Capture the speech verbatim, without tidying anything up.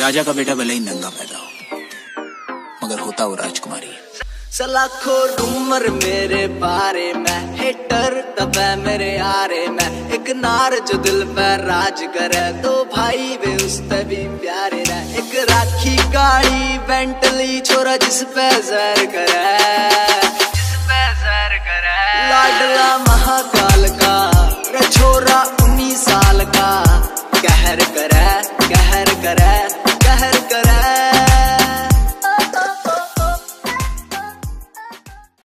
राजा का बेटा भले ही नंगा पैदा हो, मगर होता वो राजकुमारी। सलाखों रूमर मेरे बारे में, हेटर तबे मेरे यारे में, एक नार जो दिल पर राज करे, दो भाई वे उस पे भी प्यारे रहे। एक राखी गाड़ी बेंटली छोरा जिस पे जहर करे, जिस पे जहर करे। लाडला महाकाल का रे छोरा उन्नीस साल का, कहर करे कहर करे कहर करे।